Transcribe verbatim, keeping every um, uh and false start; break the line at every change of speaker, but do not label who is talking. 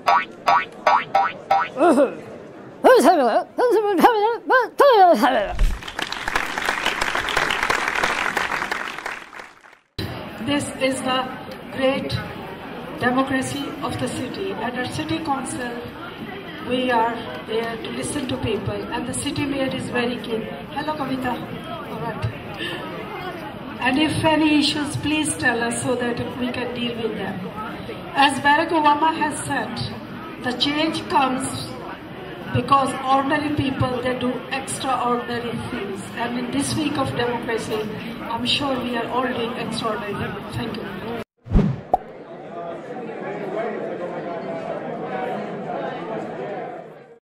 This is the great democracy of the city, and at City Council we are there to listen to people, and the city mayor is very keen. Hello Kavita. All right. And if any issues, please tell us so that we can deal with them. As Barack Obama has said, the change comes because ordinary people, they do extraordinary things. And in this week of democracy, I'm sure we are all doing extraordinary things. Thank you.